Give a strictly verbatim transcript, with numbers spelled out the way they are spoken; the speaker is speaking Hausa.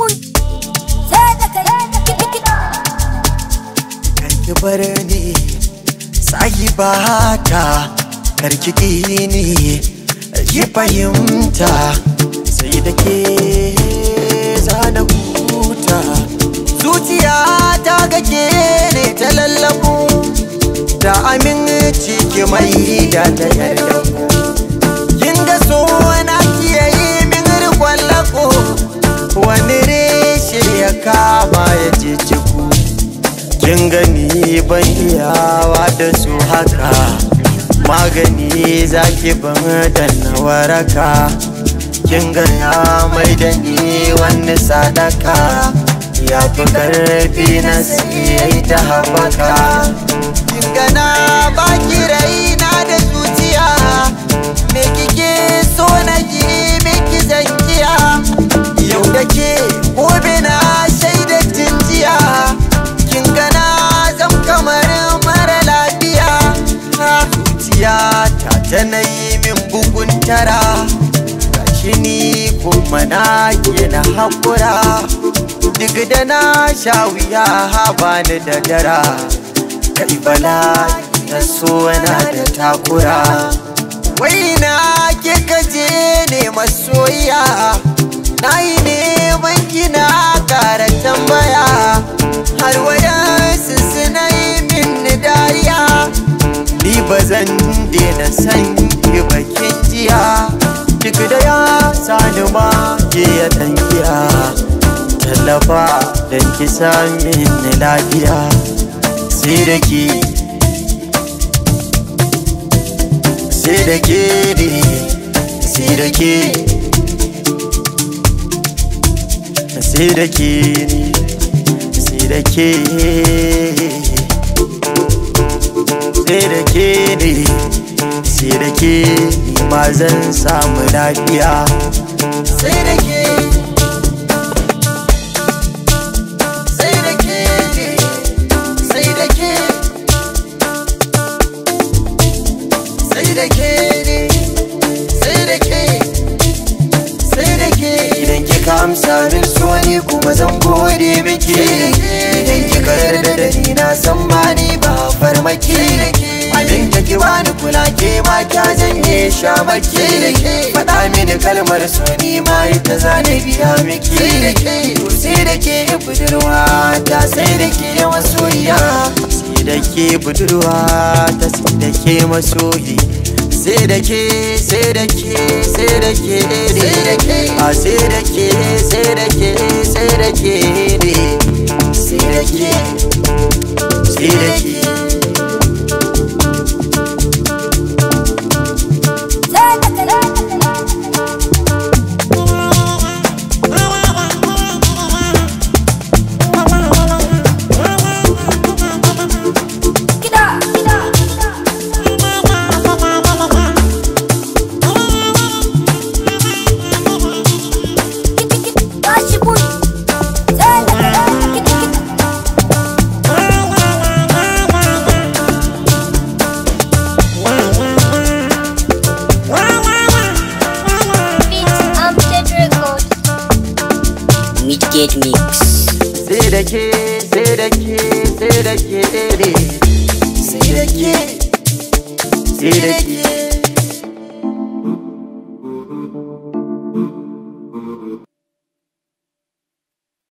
Karki bar ni sahibata, karki ƙi ni yi fahimta, sai da ke zana huta. Zuciya ta gake ne ta lallabu, da aminci ki mai da ta yarda ku. Kin ga so na kiyaye min rikon lako, wani reshe ya kama ya cece ku. Kin gani ban iyawa da su haka, magani zaki ban danna waraka. Kin ga ya mai da ni wani sadaka, ya fi karfi na sai ta haɓaka. Kin ga na baki raina da zuciya, me kike so na yi miki zankiya. Yau da ke gobe na shaida jiya, kin ga na zam kamar mara lafiya. Zuciya ta tana yi min bugun tara, gashi ni kuma na ke na haƙura. Duk da na sha wuya haba ni da dara, kai bala na so na da takura. Wai na ke kaje ne masoya, na yi neman kina ƙara tambaya, har wayansu suna yi min dariya. Ni ba zan daina san ki bakin jiya, duk da ya sani ma ke ya tankiya. Tallafa don ki sami ni lafiya, sai da ke sai da ke ne, sai da ke sai da ke ne, sai da ke sai da ke ne, sai da ke ni ma zan samu lafiya. Sai da ke amsa min so ni kuma zan gode miki. Idan kika yarda da ni na san ba ni ba farmaki. Abin da ki bani kula ke ma kya janye shamaki. Faɗa mini kalmar so ni ma ita zane biya miki. To sai da ke budurwa ta, sai da ke masoyiya, sai da ke budurwa ta, sai da ke masoyi. Sai da ke, sai da ke, sai da ke, sai da ke, a sai da ke, sai da ke, sai da ke, sai da ke, sai da ke. Midgate Mix. Sai da ke, sai da ke, sai da ke, sai da ke, sai da ke.